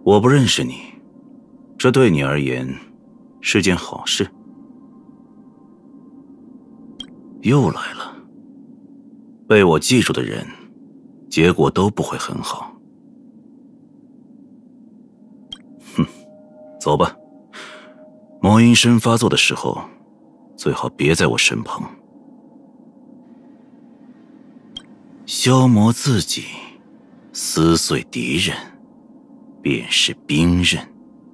我不认识你，这对你而言是件好事。又来了，被我记住的人，结果都不会很好。哼，走吧。魔音身发作的时候，最好别在我身旁。消磨自己，撕碎敌人，便是兵刃。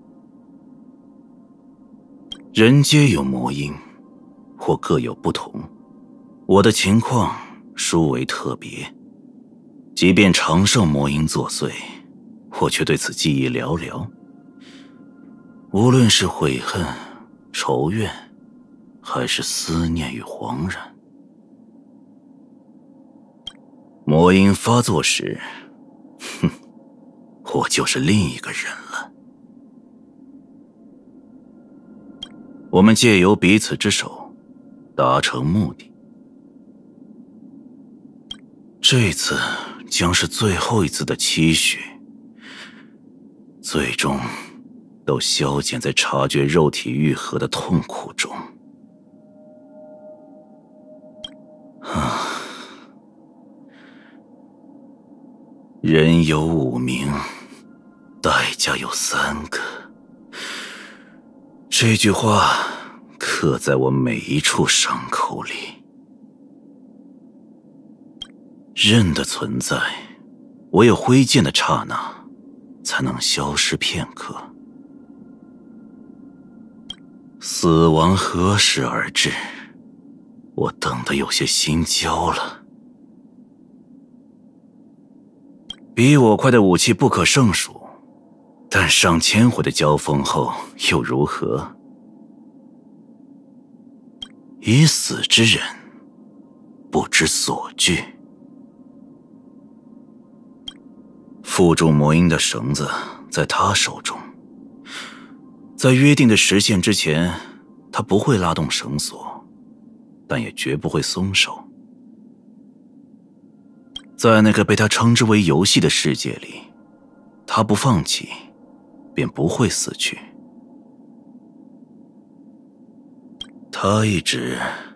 人皆有魔音，或各有不同。我的情况殊为特别，即便常受魔音作祟，我却对此记忆寥寥。无论是悔恨、仇怨，还是思念与惶然，魔音发作时，哼，我就是另一个人了。我们借由彼此之手，达成目的。这次将是最后一次的期许，最终都消减在察觉肉体愈合的痛苦中。人有5名，代价有3个。这句话刻在我每一处伤口里。刃的存在，唯有挥剑的刹那，才能消失片刻。死亡何时而至？我等得有些心焦了。比我快的武器不可胜数，但上千回的交锋后又如何？已死之人，不知所惧。缚住魔音的绳子在他手中，在约定的时限之前，他不会拉动绳索，但也绝不会松手。在那个被他称之为游戏的世界里，他不放弃，便不会死去。他一直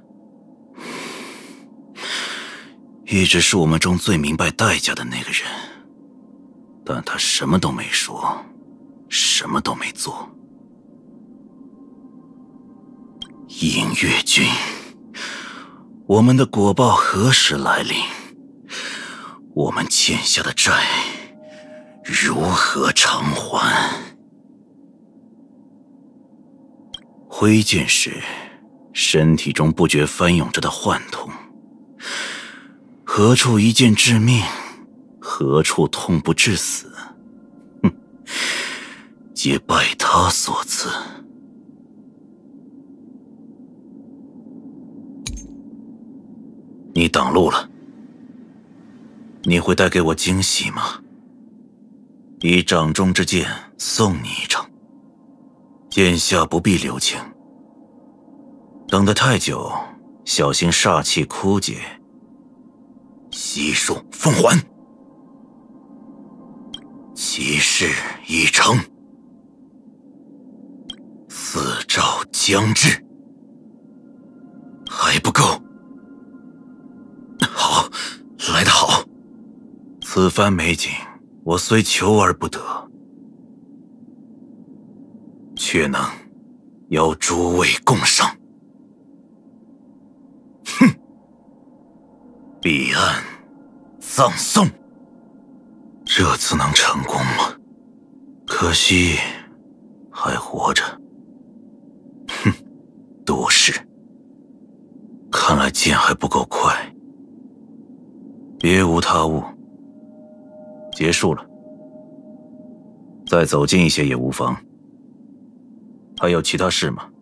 是我们中最明白代价的那个人，但他什么都没说，什么都没做。隐月君，我们的果报何时来临？我们欠下的债如何偿还？挥剑时，身体中不觉翻涌着的幻痛，何处一剑致命，何处痛不致死？哼，皆拜他所赐。你挡路了，你会带给我惊喜吗？以掌中之剑送你一程，剑下不必留情。等得太久，小心煞气枯竭。悉数奉还。其事已成，4兆将至，还不够。好，来得好。此番美景，我虽求而不得，却能邀诸位共赏。哼！彼岸葬送，这次能成功吗？可惜还活着。哼，多事。看来剑还不够快。别无他物，结束了。再走近一些也无妨。还有其他事吗？